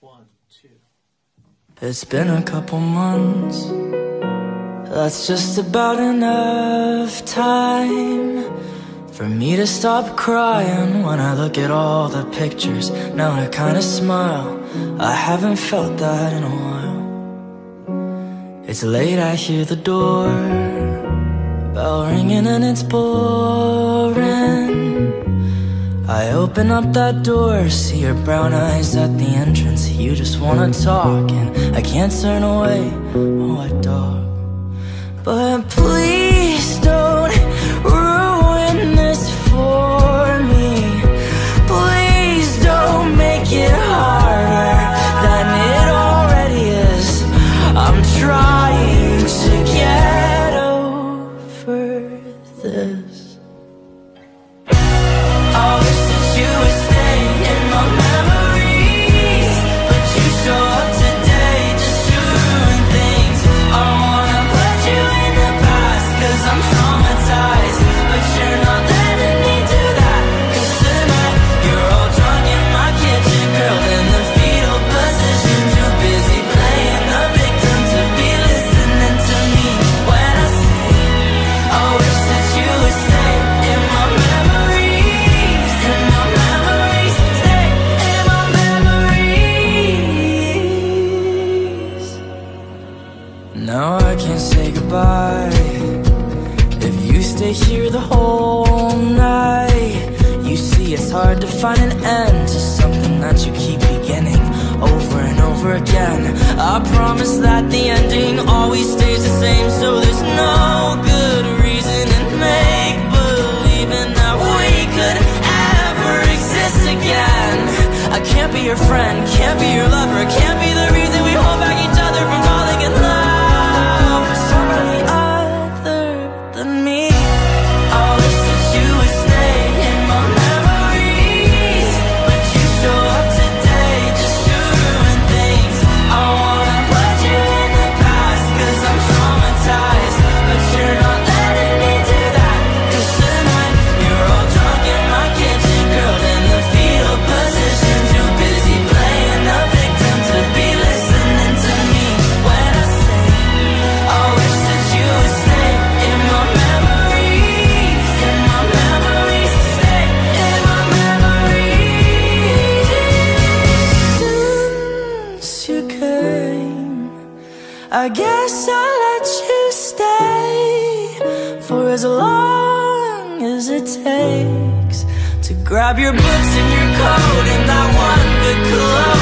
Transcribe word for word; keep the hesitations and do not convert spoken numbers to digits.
One, two. It's been a couple months. That's just about enough time for me to stop crying when I look at all the pictures. Now I kinda smile. I haven't felt that in a while. It's late, I hear the door bell ringing and it's boring. I open up that door, see your brown eyes at the entrance. You just wanna talk and I can't turn away. Oh, what dog? But please don't ruin this for me. Please don't make it harder than it already is. I'm trying to get over this. I wish that you would stay in my memories, but you show up today just to ruin things. I wanna put you in the past, cause I'm traumatized, but you're not letting me do that. Cause tonight, you're all drunk in my kitchen, curled in the fetal position, too busy playing the victim to be listening to me when I say, I wish that you would stay in my memories, in my memories, stay in my memories. Now I can't say goodbye if you stay here the whole night. You see, it's hard to find an end to something that you keep beginning over and over again. I promise that the ending always stays the same, so there's no good reason in make-believing that we could ever exist again. I can't be your friend, can't be your lover, can't be the reason we hold back each other from falling in love for somebody other than me. I wish that you would stay in my memories, but you show up today just to ruin things. I wanna put you in the past, cause I'm traumatized, but you're not letting me do that. Cause tonight, you're all drunk in my kitchen, curled in the fetal position, too busy playing the victim to be listening to me when I say, I wish that you would stay in my memories, in my memories, stay in my memories. Since you came, I guess I'll let you stay for as long as it takes to grab your books and your coat and that one good clothes